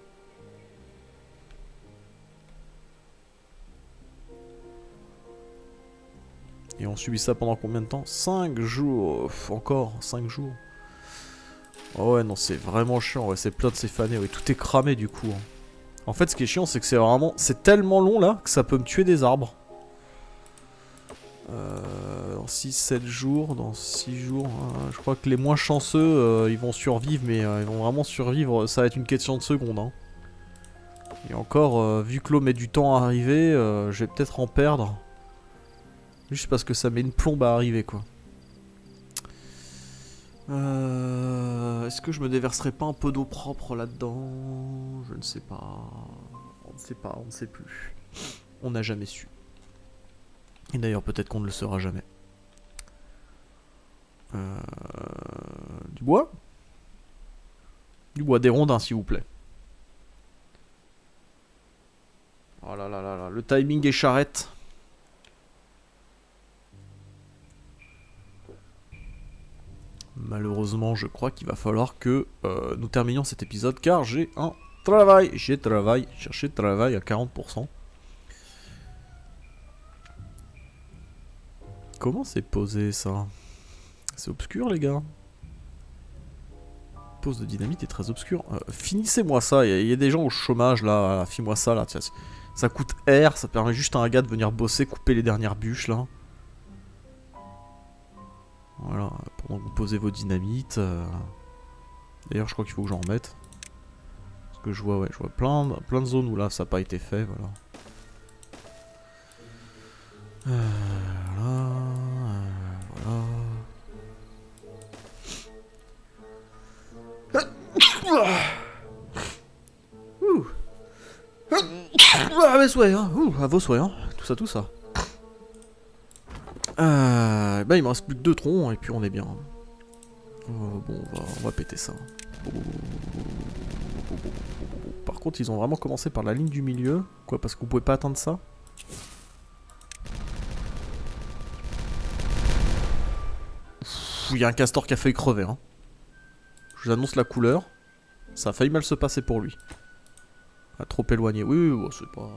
Et on subit ça pendant combien de temps? 5 jours. Encore 5 jours. Oh ouais, non, c'est vraiment chiant. Ouais, c'est plein de céphanées. Ouais, tout est cramé du coup. Hein. En fait, ce qui est chiant, c'est que c'est vraiment... C'est tellement long là que ça peut me tuer des arbres. Dans 6-7 jours, dans 6 jours. Je crois que les moins chanceux, ils vont survivre, mais ils vont vraiment survivre. Ça va être une question de secondes. Hein. Et encore, vu que l'eau met du temps à arriver, je vais peut-être en perdre. Juste parce que ça met une plombe à arriver, quoi. Est-ce que je me déverserai pas un peu d'eau propre là-dedans? Je ne sais pas. On ne sait pas, on ne sait plus. On n'a jamais su. Et d'ailleurs, peut-être qu'on ne le saura jamais. Du bois? Du bois, des rondins, s'il vous plaît. Oh là là là là, le timing est charrette. Malheureusement, je crois qu'il va falloir que nous terminions cet épisode car j'ai un travail. Chercher travail à 40%. Comment c'est posé ça? C'est obscur les gars. Pose de dynamite est très obscur. Finissez-moi ça, il y a des gens au chômage là, file-moi ça là. Ça coûte R, ça permet juste à un gars de venir bosser, couper les dernières bûches là. Voilà, pendant que vous posez vos dynamites. D'ailleurs, je crois qu'il faut que j'en remette. Parce que je vois, ouais, je vois plein de zones où là, ça n'a pas été fait, voilà. Voilà. Ah, mes souhaits, hein. À vos souhaits, hein. Tout ça. Bah, il me reste plus que 2 troncs et puis on est bien. Bon, on va péter ça. Par contre, ils ont vraiment commencé par la ligne du milieu. Quoi, parce que vous pouvez pas atteindre ça? Il y a un castor qui a failli crever, hein. Je vous annonce la couleur. Ça a failli mal se passer pour lui. Ah, trop éloigné. Oui, oh, c'est pas...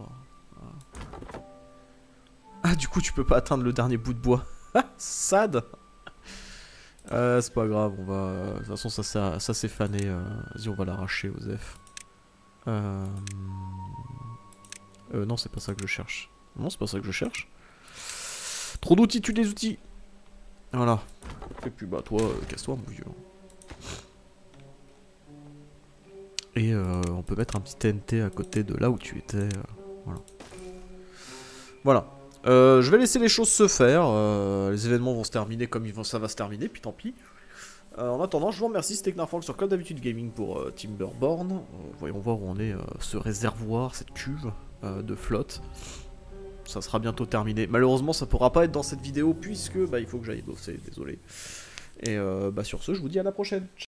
Ah, du coup, tu peux pas atteindre le dernier bout de bois. Sad. C'est pas grave, on va... De toute façon, ça s'est fané. Vas-y, on va l'arracher, Osef. Non, c'est pas ça que je cherche. Non, c'est pas ça que je cherche. Trop d'outils, tue les outils. Voilà. Et puis, bah, toi, casse-toi, mon vieux. Et on peut mettre un petit TNT à côté de là où tu étais. Voilà. Voilà. Je vais laisser les choses se faire. Les événements vont se terminer comme ça va se terminer, puis tant pis. En attendant, je vous remercie, c'était Knarfall sur comme d'habitude gaming pour Timberborn. Voyons voir où on est, ce réservoir, cette cuve de flotte. Ça sera bientôt terminé. Malheureusement, ça pourra pas être dans cette vidéo puisque bah, il faut que j'aille bosser, désolé. Et bah, sur ce, je vous dis à la prochaine.